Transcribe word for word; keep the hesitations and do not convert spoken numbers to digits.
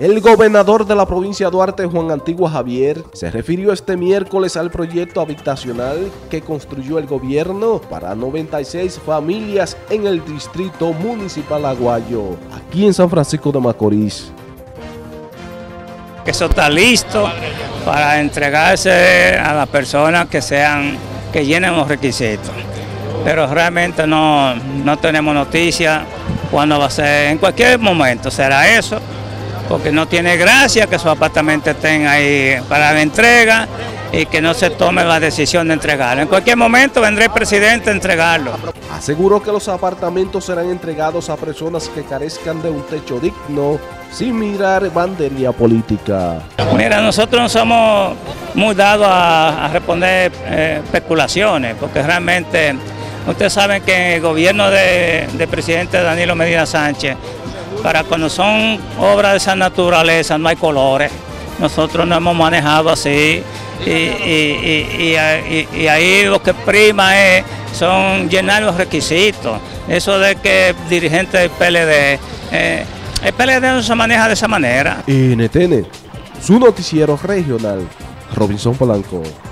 El gobernador de la provincia de Duarte, Juan Antigua Javier, se refirió este miércoles al proyecto habitacional que construyó el gobierno para noventa y seis familias en el distrito municipal Aguayo, aquí en San Francisco de Macorís. Eso está listo para entregarse a las personas que sean, que llenen los requisitos. Pero realmente no, no tenemos noticia cuándo va a ser, en cualquier momento será eso, porque no tiene gracia que sus apartamentos estén ahí para la entrega y que no se tome la decisión de entregarlo. En cualquier momento vendrá el presidente a entregarlo. Aseguró que los apartamentos serán entregados a personas que carezcan de un techo digno, sin mirar bandería política. Mira, nosotros no somos muy dados a, a responder eh, especulaciones, porque realmente ustedes saben que el gobierno del de presidente Danilo Medina Sánchez, para cuando son obras de esa naturaleza no hay colores. Nosotros nos hemos manejado así y, y, y, y, y ahí lo que prima es, son llenar los requisitos. Eso de que dirigente del P L D, eh, el P L D no se maneja de esa manera. N T N, su noticiero regional, Robinson Polanco.